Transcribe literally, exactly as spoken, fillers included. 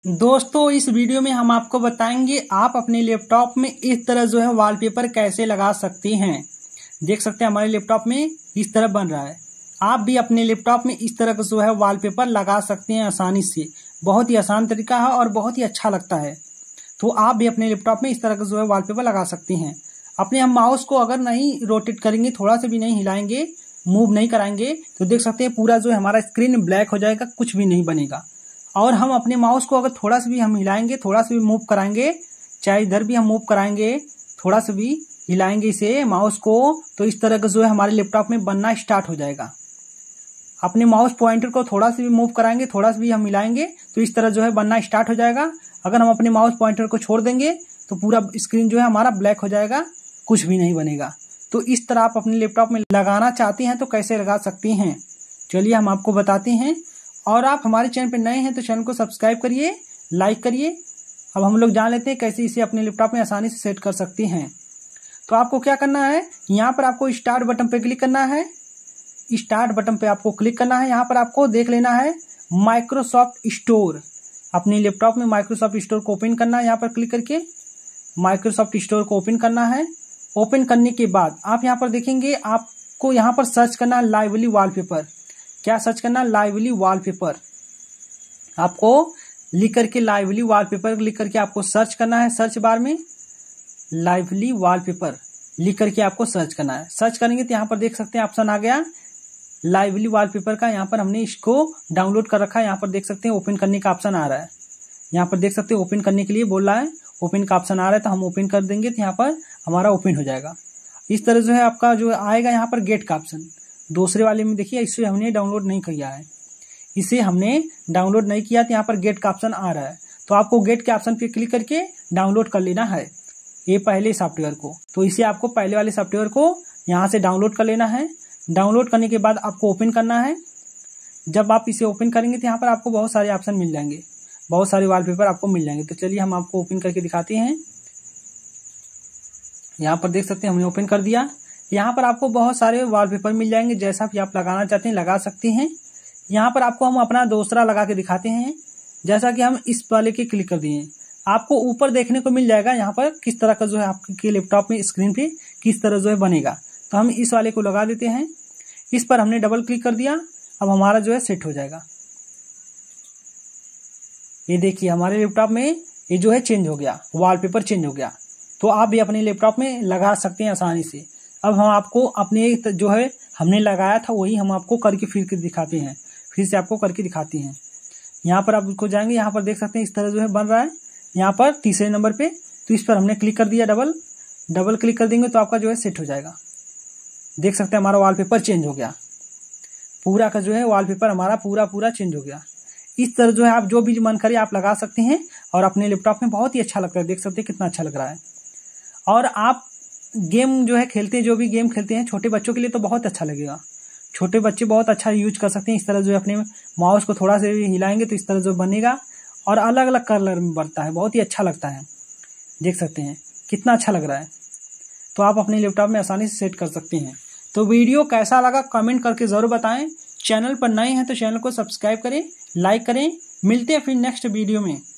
दोस्तों इस वीडियो में हम आपको बताएंगे आप अपने लैपटॉप में इस तरह जो है वॉलपेपर कैसे लगा सकते हैं। देख सकते हैं हमारे लैपटॉप में इस तरह बन रहा है। आप भी अपने लैपटॉप में इस तरह का जो है वॉलपेपर लगा सकते हैं आसानी से। बहुत ही आसान तरीका है और बहुत ही अच्छा लगता है। तो आप भी अपने लैपटॉप में इस तरह का जो है वॉलपेपर लगा सकते हैं। अपने हम माउस को अगर नहीं रोटेट करेंगे, थोड़ा सा भी नहीं हिलाएंगे, मूव नहीं कराएंगे, तो देख सकते हैं पूरा जो है हमारा स्क्रीन ब्लैक हो जाएगा, कुछ भी नहीं बनेगा। और हम अपने माउस को अगर थोड़ा सा भी हम हिलाएंगे, थोड़ा सा भी मूव कराएंगे, चाहे इधर भी हम मूव कराएंगे, थोड़ा सा भी हिलाएंगे इसे माउस को, तो इस तरह का जो है हमारे लैपटॉप में बनना स्टार्ट हो जाएगा। अपने माउस पॉइंटर को थोड़ा सा भी मूव कराएंगे, थोड़ा सा भी हम हिलाएंगे, तो इस तरह जो है बनना स्टार्ट हो जाएगा। अगर हम अपने माउस पॉइंटर को छोड़ देंगे तो पूरा स्क्रीन जो है हमारा ब्लैक हो जाएगा, कुछ भी नहीं बनेगा। तो इस तरह आप अपने लैपटॉप में लगाना चाहते हैं तो कैसे लगा सकते हैं, चलिए हम आपको बताते हैं। और आप हमारे चैनल पर नए हैं तो चैनल को सब्सक्राइब करिए, लाइक करिए। अब हम लोग जान लेते हैं कैसे इसे अपने लैपटॉप में आसानी से सेट कर सकते हैं। तो आपको क्या करना है, यहाँ पर आपको स्टार्ट बटन पे क्लिक करना है। स्टार्ट बटन पे आपको क्लिक करना है। यहाँ पर आपको देख लेना है माइक्रोसॉफ्ट स्टोर। अपने लैपटॉप में माइक्रोसॉफ्ट स्टोर को ओपन करना है। यहाँ पर क्लिक करके माइक्रोसॉफ्ट स्टोर को ओपन करना है। ओपन करने के बाद आप यहाँ पर देखेंगे, आपको यहाँ पर सर्च करना है लाइवली वॉलपेपर। क्या सर्च करना है? Lively wallpaper. आपको लिख करके लाइवली वॉलपेपर लिख करके आपको सर्च करना है। सर्च बार में लाइवली वॉलपेपर लिख करके आपको सर्च करना है। सर्च करेंगे तो यहाँ पर देख सकते हैं ऑप्शन आ गया लाइवली वॉलपेपर का। यहाँ पर हमने इसको डाउनलोड कर रखा है। यहाँ पर देख सकते हैं ओपन करने का ऑप्शन आ रहा है। यहाँ पर देख सकते हैं ओपन करने के लिए बोल रहा है, ओपन का ऑप्शन आ रहा है, तो हम ओपन कर देंगे तो यहाँ पर हमारा ओपन हो जाएगा। इस तरह जो है आपका जो आएगा यहाँ पर गेट का ऑप्शन। दूसरे वाले में देखिए इसे हमने डाउनलोड नहीं किया है, इसे हमने डाउनलोड नहीं किया तो यहाँ पर गेट का ऑप्शन आ रहा है। तो आपको गेट के ऑप्शन पे क्लिक करके डाउनलोड कर लेना है ये पहले सॉफ्टवेयर को। तो इसे आपको पहले वाले सॉफ्टवेयर को यहाँ से डाउनलोड कर लेना है। डाउनलोड करने के बाद आपको ओपन करना है। जब आप इसे ओपन करेंगे तो यहाँ पर आपको बहुत सारे ऑप्शन मिल जाएंगे, बहुत सारे वॉलपेपर आपको मिल जाएंगे। तो चलिए हम आपको ओपन करके दिखाते हैं। यहाँ पर देख सकते हैं हमने ओपन कर दिया। यहाँ पर आपको बहुत सारे वॉलपेपर मिल जाएंगे, जैसा भी आप लगाना चाहते हैं लगा सकते हैं। यहाँ पर आपको हम अपना दूसरा लगा के दिखाते हैं। जैसा कि हम इस वाले के क्लिक कर दिए, आपको ऊपर देखने को मिल जाएगा यहाँ पर किस तरह का जो है आपके लैपटॉप में स्क्रीन पे किस तरह जो है बनेगा। तो हम इस वाले को लगा देते हैं। इस पर हमने डबल क्लिक कर दिया, अब हमारा जो है सेट हो जाएगा। ये देखिए हमारे लैपटॉप में ये जो है चेंज हो गया, वॉलपेपर चेंज हो गया। तो आप भी अपने लैपटॉप में लगा सकते हैं आसानी से। अब हम आपको अपने जो है हमने लगाया था वही हम आपको करके फिर के दिखाते हैं, फिर से आपको करके दिखाते हैं। यहाँ पर आप उसको जाएंगे, यहाँ पर देख सकते हैं इस तरह जो है बन रहा है यहाँ पर तीसरे नंबर पे। तो इस पर हमने क्लिक कर दिया, डबल डबल क्लिक कर देंगे तो आपका जो है सेट हो जाएगा। देख सकते हैं हमारा वॉलपेपर चेंज हो गया, पूरा का जो है वॉलपेपर हमारा पूरा पूरा चेंज हो गया। इस तरह जो है आप जो भी मन करे आप लगा सकते हैं और अपने लैपटॉप में बहुत ही अच्छा लगता है। देख सकते हैं कितना अच्छा लग रहा है। और आप गेम जो है खेलते हैं, जो भी गेम खेलते हैं, छोटे बच्चों के लिए तो बहुत अच्छा लगेगा। छोटे बच्चे बहुत अच्छा यूज कर सकते हैं। इस तरह जो है अपने माउस को थोड़ा सा हिलाएंगे तो इस तरह जो बनेगा और अलग अलग कलर में बनता है, बहुत ही अच्छा लगता है। देख सकते हैं कितना अच्छा लग रहा है। तो आप अपने लैपटॉप में आसानी से सेट कर सकते हैं। तो वीडियो कैसा लगा कमेंट करके जरूर बताएं। चैनल पर नए हैं तो चैनल को सब्सक्राइब करें, लाइक करें। मिलते हैं फिर नेक्स्ट वीडियो में।